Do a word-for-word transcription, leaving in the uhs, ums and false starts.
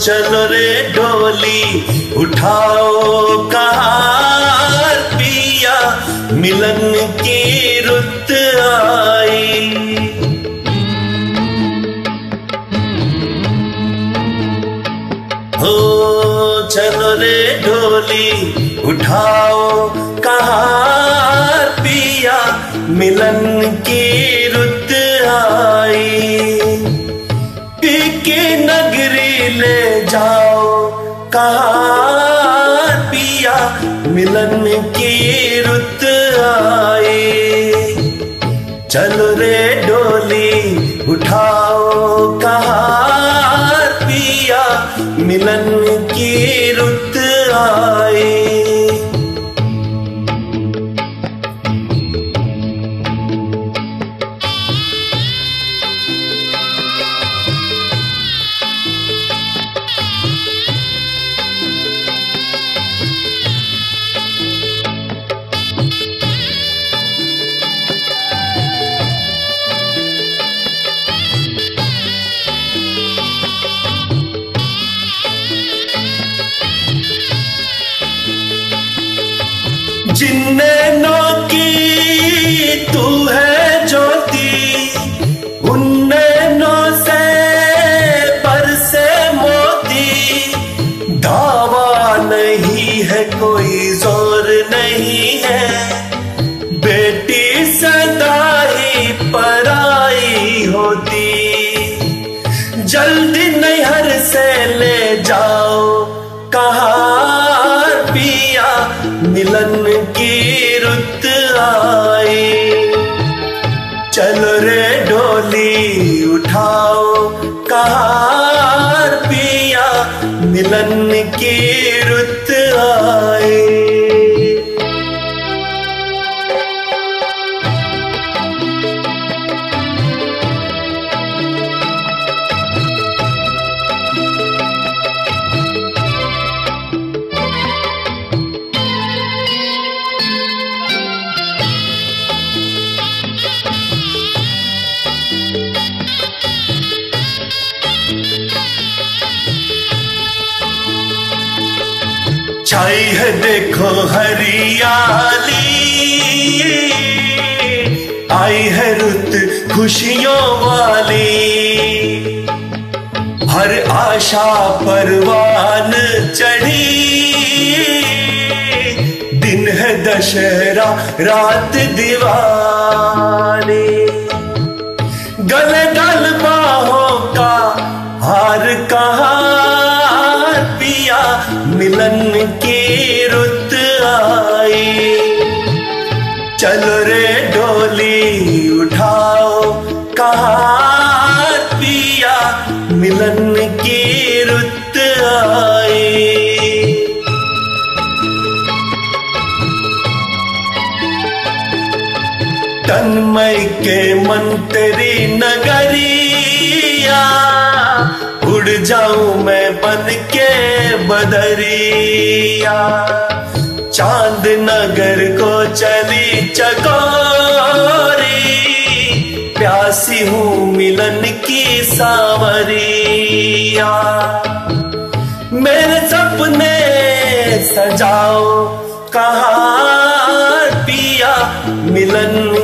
चलो रे डोली उठाओ कहार पिया मिलन की रुत आई। हो चलो रे डोली उठाओ कहार पिया मिलन की रुत आई। पी के नगरी ले जाओ कहार पिया मिलन की रुत आई। चलो रे डोली उठाओ कहार पिया मिलन की रुत आई। जिन नैनों की तू है ज्योति, उन नैनों से बरसे मोती। दावा नहीं है कोई जोर नहीं है, बेटी सदा ही पराई होती। जल्दी नैहर से ले जाओ कहार पिया मिलन की रुत आई। चलो रे डोली उठाओ कहार पिया मिलन की रुत आई। छाई है देखो हरियाली, आई है रुत खुशियों वाली। हर आशा परवान चढ़ी, दिन है दशहरा रात दिवाली। गले गल बाहों का हार कहार पिया मिलन की रुत आई। चलो रे डोली उठाओ कहार पिया मिलन की रुत आई। तन्मय के मंत्री नगरिया, उड़ जाऊं मैं बन के बदरिया। चांद नगर को चली चकोरी, प्यासी हूँ मिलन की सांवरिया। मेरे सपने सजाओ कहार पिया मिलन